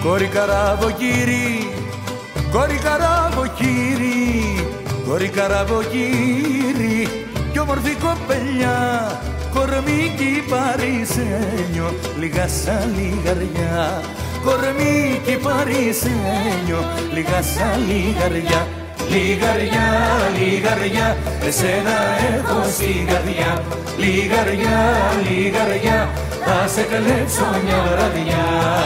Κόρη καραβοκύρι, κόρη καραβοκύρι, κόρη καραβοκύρι κι όμορφη κοπελιά, κορμίκι παρισένιο, λίγα σαν λιγαριά. Κορμίκι παρισένιο, λίγα σαν λιγαριά. Λιγαριά, λιγαριά, εσένα έχω στην καρδιά. Λιγαριά, λιγαριά, θα σε κλέψω μια βραδιά.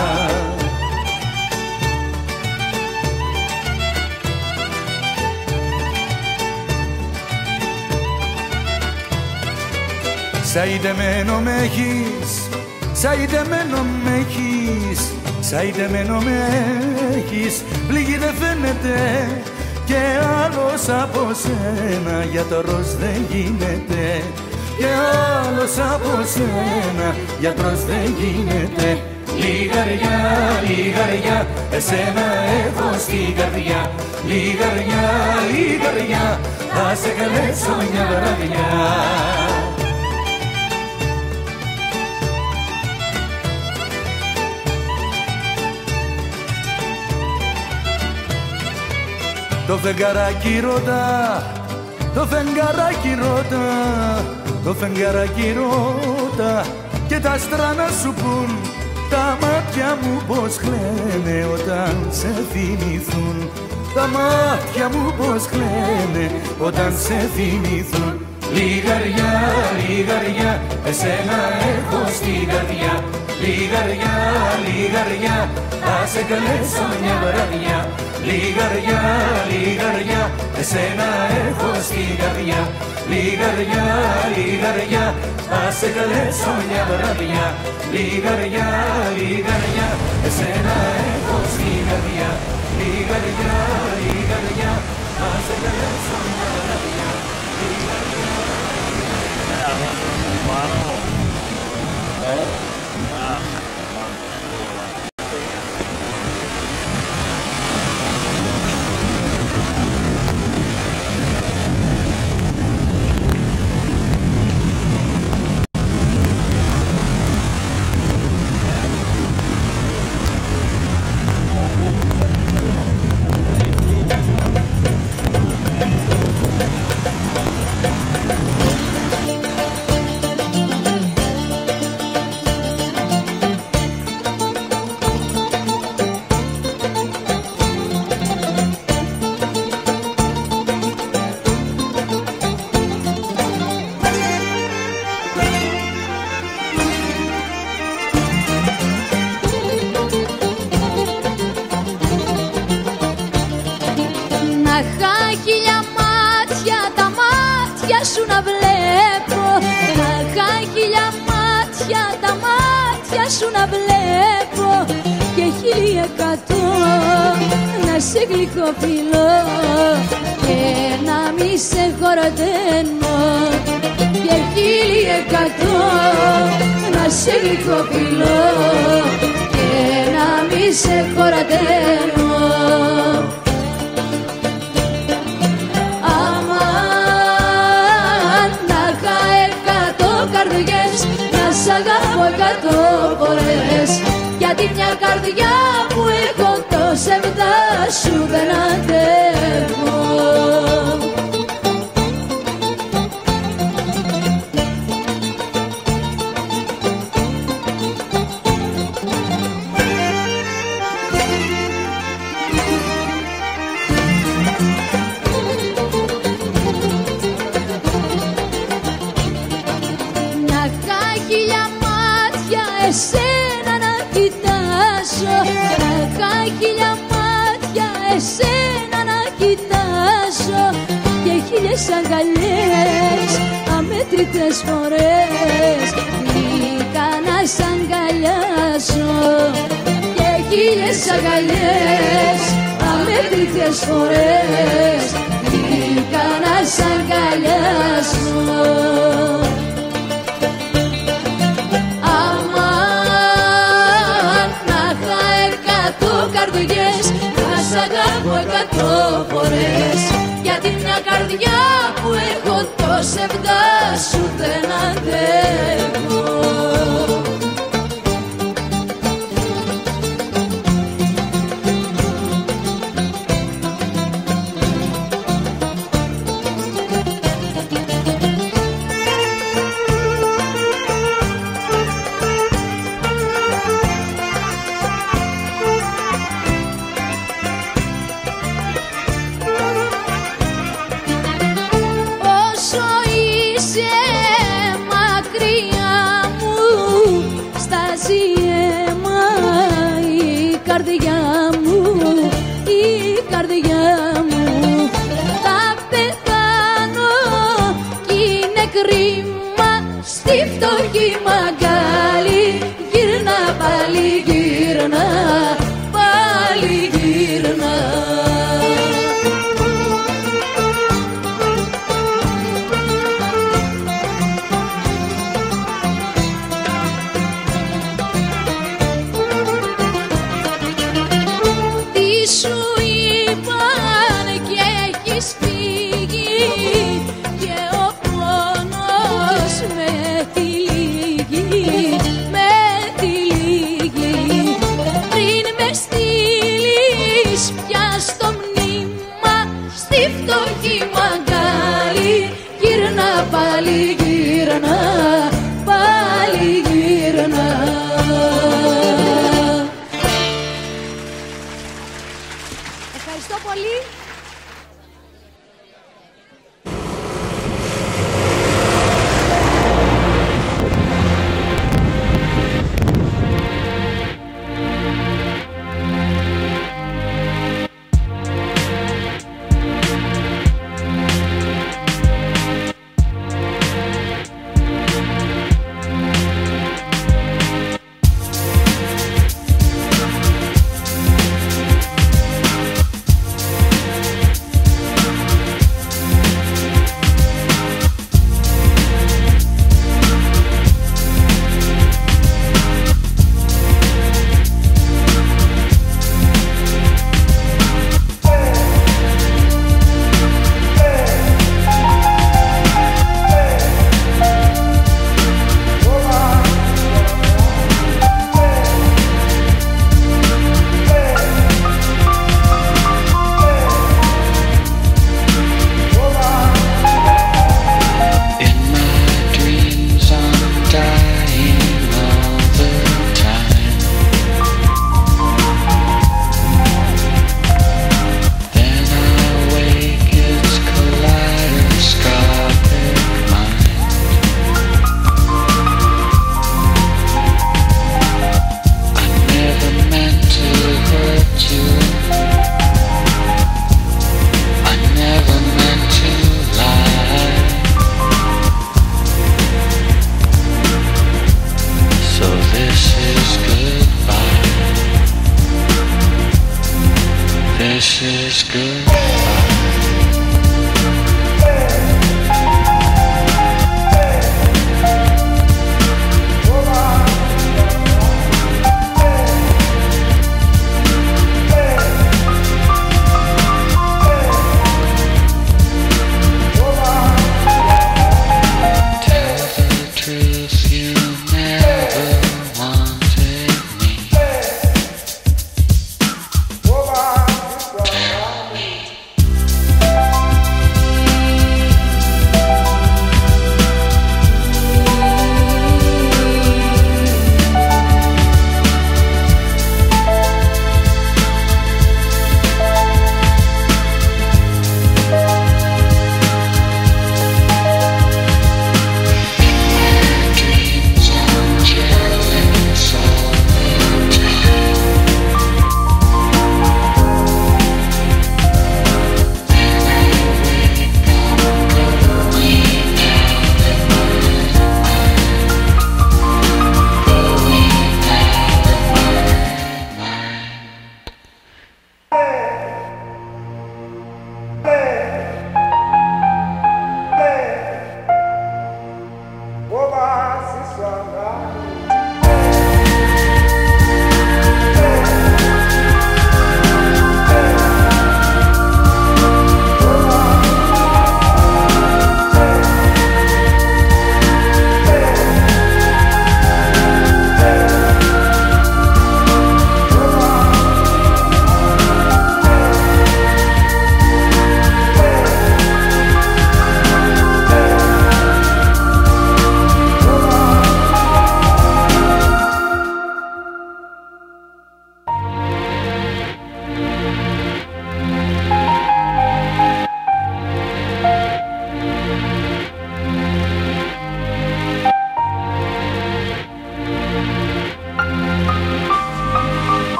Σαϊντεμένο μ' έχεις, σαϊντεμένο μ' έχεις, σαϊντεμένο μ' έχεις, πληγή δεν φαίνεται και άλλος από σένα γιατρός δεν γίνεται. Και άλλος από σένα γιατρός δεν γίνεται. Λιγαριά, λιγαριά, εσένα έχω στην καρδιά. Λιγαριά, λιγαριά, θα σε καλέσω μια βραδιά. Το φεγγαράκι ρώτα, το φεγγαράκι ρώτα, το φεγγαράκι ρώτα και τα άστρα να σου πουν τα μάτια μου πως κλαίνε όταν σε θυμηθούν. Τα μάτια μου πως κλαίνε όταν σε θυμηθούν. Λιγαριά, λιγαριά, εσένα έχω στην καρδιά. Λιγαριά, λιγαριά, θα σε καλέσω μια βραδιά. Λιγαριά, λιγαριά, εσένα έχω στην καρδιά. Λιγαριά, λιγαριά, θα σε καλέσω μια βραδιά. Λιγαριά, λιγαριά, εσένα έχω στην καρδιά. Λιγαριά, λιγαριά, θα σε καλέσω μια βραδιά. Σου να βλέπω και 1100 να σε γλυκοφιλώ και να μη σε χορταίνω. Και 1100 να σε γλυκοφιλώ και να μη σε χορταίνω. Αμάν να είχα 100 καρδιές να σ' αγαπώ 100 φορές, γιατί μια καρδιά που έχω το σεβδά σου δεν αντέχω. Εσένα να κοιτάζω, να είχα 1000 μάτια εσένα να κοιτάζω και 1000 αγκαλιές αμέτρητες φορές γλυκά να σ' αγκαλιάσω. Και 1000 αγκαλιές αμέτρητες φορές γλυκά να σ' αγκαλιάσω. Καρδιές θα σ' αγαπώ 100 φορές, γιατί μια καρδιά που έχω το σεβδά σου δεν αντέχω. φτωχή μαγκάλι. Γύρνα πάλι γύρνα, πάλι γύρνα. Τι σου είπαν και έχεις φύγει και ο πόνος με τυλίγει, με τυλίγει. Πριν με στείλεις πια στο μνήμα στη φτωχή